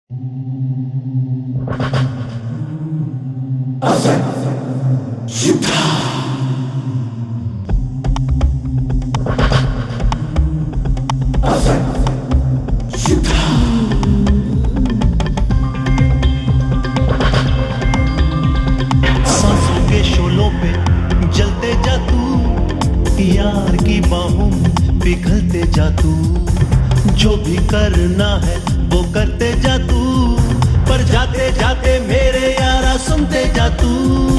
सांसों के शोलों पे जलते जा तू, यार की बाहों में पिघलते जा तू। जो भी करना है वो करते जा तू, पर जाते जाते मेरे यारा सुनते जा तू।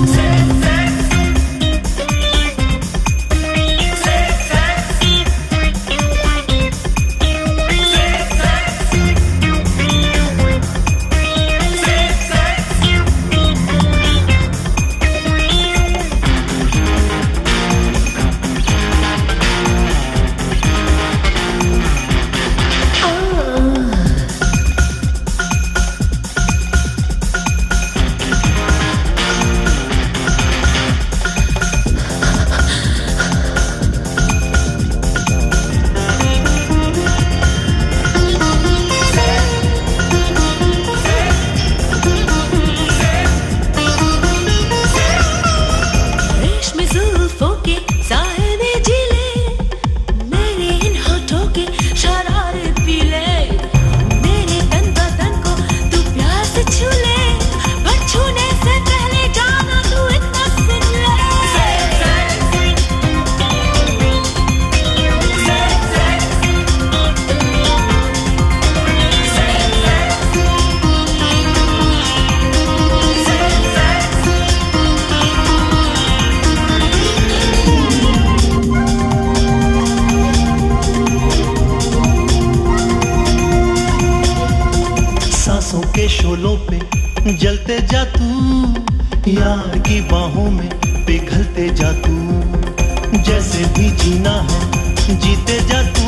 सांसों के शोलों पे जलते जा तू, यार की बाहों में पिघलते जा तू। जैसे भी जीना है जीते जा तू।